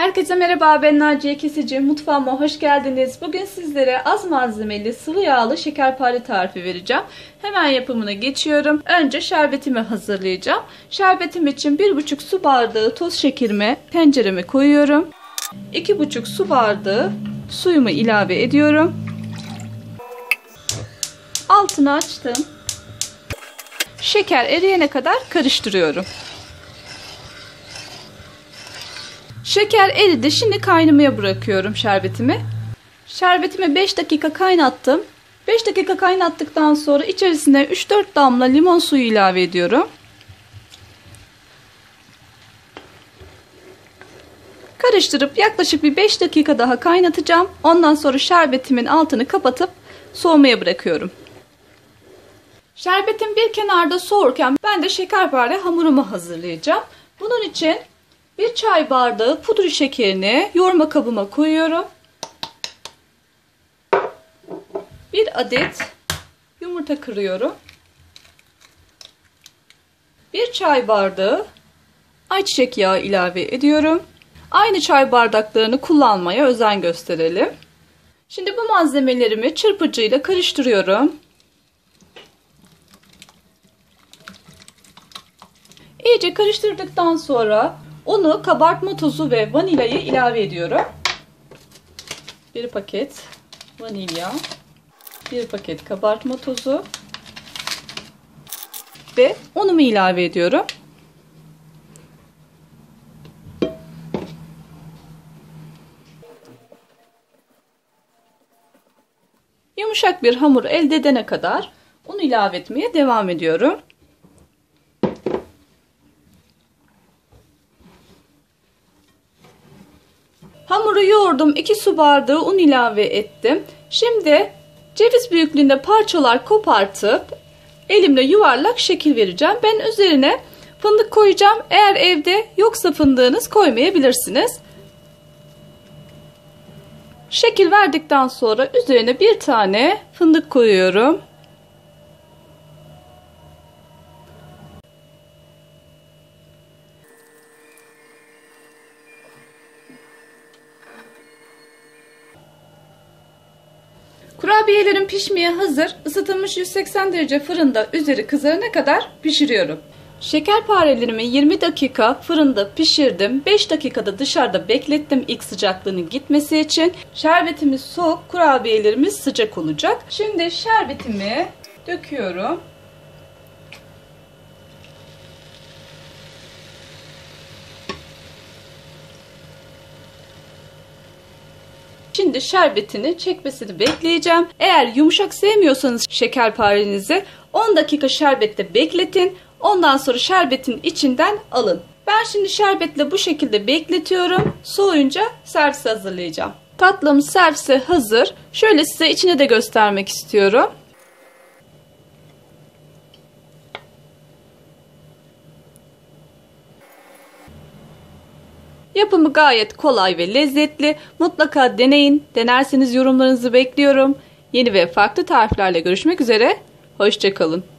Herkese merhaba, ben Naciye Kesici. Mutfağıma hoş geldiniz. Bugün sizlere az malzemeli, sıvı yağlı şekerpare tarifi vereceğim. Hemen yapımına geçiyorum. Önce şerbetimi hazırlayacağım. Şerbetim için 1,5 su bardağı toz şekerimi tencereme koyuyorum. 2,5 su bardağı suyumu ilave ediyorum. Altını açtım. Şeker eriyene kadar karıştırıyorum. Şeker eridi. Şimdi kaynamaya bırakıyorum şerbetimi. Şerbetimi 5 dakika kaynattım. 5 dakika kaynattıktan sonra içerisine 3-4 damla limon suyu ilave ediyorum. Karıştırıp yaklaşık bir 5 dakika daha kaynatacağım. Ondan sonra şerbetimin altını kapatıp soğumaya bırakıyorum. Şerbetim bir kenarda soğurken ben de şekerpare hamurumu hazırlayacağım. Bunun için 1 çay bardağı pudra şekerini yoğurma kabıma koyuyorum. 1 adet yumurta kırıyorum. 1 çay bardağı ayçiçek yağı ilave ediyorum. Aynı çay bardaklarını kullanmaya özen gösterelim. Şimdi bu malzemelerimi çırpıcıyla karıştırıyorum. İyice karıştırdıktan sonra unu, kabartma tozu ve vanilyayı ilave ediyorum. 1 paket vanilya, 1 paket kabartma tozu ve unumu ilave ediyorum. Yumuşak bir hamur elde edene kadar un ilave etmeye devam ediyorum. Hamuru yoğurdum. 2 su bardağı un ilave ettim. Şimdi ceviz büyüklüğünde parçalar kopartıp elimle yuvarlak şekil vereceğim. Ben üzerine fındık koyacağım. Eğer evde yoksa fındığınız koymayabilirsiniz. Şekil verdikten sonra üzerine bir tane fındık koyuyorum. Kurabiyelerim pişmeye hazır. Isıtılmış 180 derece fırında üzeri kızarana kadar pişiriyorum. Şekerparelerimi 20 dakika fırında pişirdim. 5 dakikada dışarıda beklettim ilk sıcaklığının gitmesi için. Şerbetimiz soğuk, kurabiyelerimiz sıcak olacak. Şimdi şerbetimi döküyorum. Şimdi şerbetini çekmesini bekleyeceğim. Eğer yumuşak sevmiyorsanız şekerparenizi 10 dakika şerbette bekletin. Ondan sonra şerbetin içinden alın. Ben şimdi şerbetle bu şekilde bekletiyorum. Soğuyunca servis hazırlayacağım. Tatlım servise hazır. Şöyle size içine de göstermek istiyorum. Yapımı gayet kolay ve lezzetli. Mutlaka deneyin. Denerseniz yorumlarınızı bekliyorum. Yeni ve farklı tariflerle görüşmek üzere. Hoşça kalın.